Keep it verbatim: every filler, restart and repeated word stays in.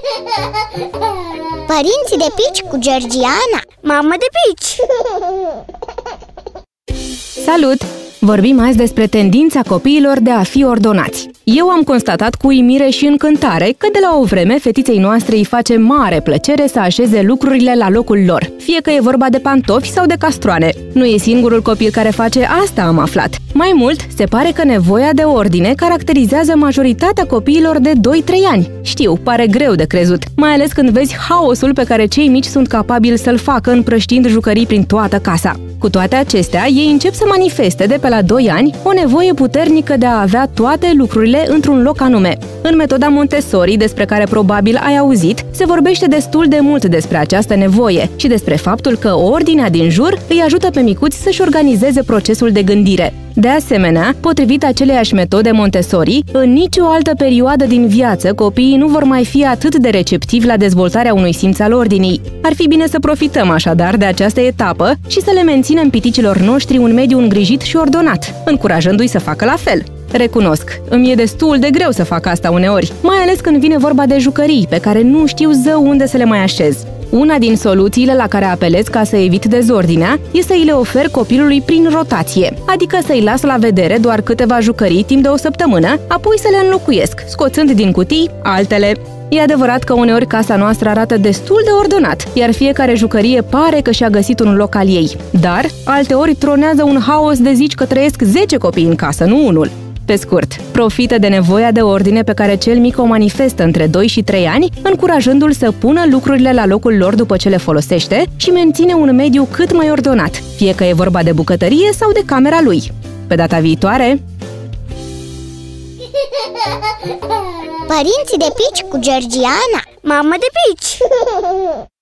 Părinții de Pici cu Georgiana. Mamă de Pici! Salut! Vorbim azi despre tendința copiilor de a fi ordonați. Eu am constatat cu uimire și încântare că de la o vreme fetiței noastre îi face mare plăcere să așeze lucrurile la locul lor, fie că e vorba de pantofi sau de castroane. Nu e singurul copil care face asta, am aflat. Mai mult, se pare că nevoia de ordine caracterizează majoritatea copiilor de doi trei ani. Știu, pare greu de crezut, mai ales când vezi haosul pe care cei mici sunt capabili să-l facă împrăștiind jucării prin toată casa. Cu toate acestea, ei încep să manifeste de pe la doi ani o nevoie puternică de a avea toate lucrurile într-un loc anume. În metoda Montessori, despre care probabil ai auzit, se vorbește destul de mult despre această nevoie și despre faptul că ordinea din jur îi ajută pe micuți să-și organizeze procesul de gândire. De asemenea, potrivit aceleiași metode Montessori, în nicio altă perioadă din viață copiii nu vor mai fi atât de receptivi la dezvoltarea unui simț al ordinii. Ar fi bine să profităm așadar de această etapă și să le menținem piticilor noștri un mediu îngrijit și ordonat, încurajându-i să facă la fel. Recunosc, îmi e destul de greu să fac asta uneori, mai ales când vine vorba de jucării pe care nu știu zău unde să le mai așez. Una din soluțiile la care apelez ca să evit dezordinea e să îi le ofer copilului prin rotație, adică să-i las la vedere doar câteva jucării timp de o săptămână, apoi să le înlocuiesc, scoțând din cutii altele. E adevărat că uneori casa noastră arată destul de ordonat, iar fiecare jucărie pare că și-a găsit un loc al ei. Dar, alteori tronează un haos de zici că trăiesc zece copii în casă, nu unul. Pe scurt, profită de nevoia de ordine pe care cel mic o manifestă între doi și trei ani, încurajându-l să pună lucrurile la locul lor după ce le folosește și menține un mediu cât mai ordonat, fie că e vorba de bucătărie sau de camera lui. Pe data viitoare! Părinții de Pici cu Georgiana. Mamă de Pici!